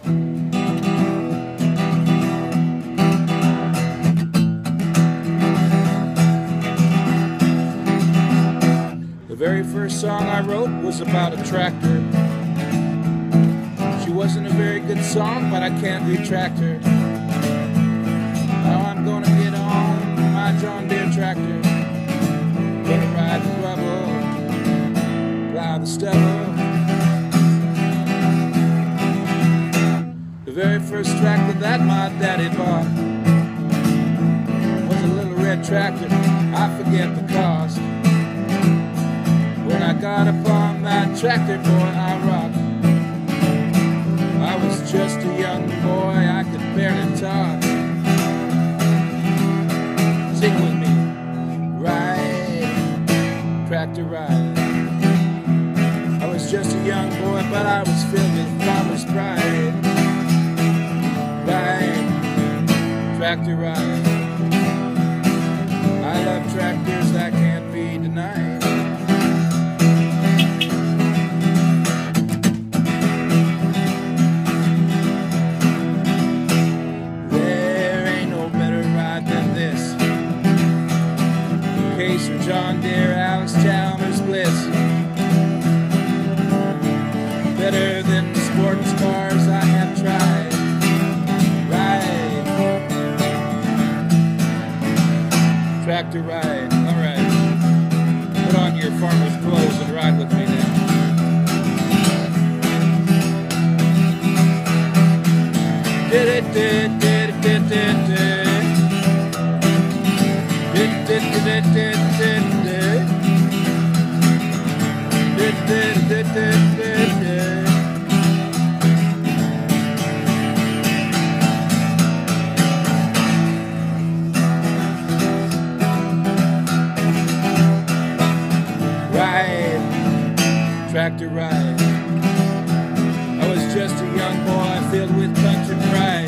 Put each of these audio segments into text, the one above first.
The very first song I wrote was about a tractor. She wasn't a very good song, but I can't retract her. Now I'm gonna get on my John Deere tractor, gonna ride the rubble, plow the stubble. The very first tractor that my daddy bought was a little red tractor, I forget the cost. When I got upon that tractor, boy, I rocked. I was just a young boy, I could barely talk. Sing with me, ride, tractor ride. I was just a young boy, but I was filled with father's pride. Ride, tractor ride. I love tractors, that can't be denied. From John Deere, Alex Chalmers, Bliss. Better than sports cars I have tried. Ride, tractor ride. All right, put on your farmer's clothes and ride with me now. Did it, did it, did it, did it. Ride, tractor ride. I was just a young boy filled with country pride.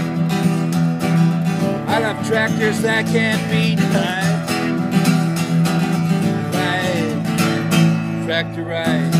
I love tractors, that can't be denied. Ride, tractor ride.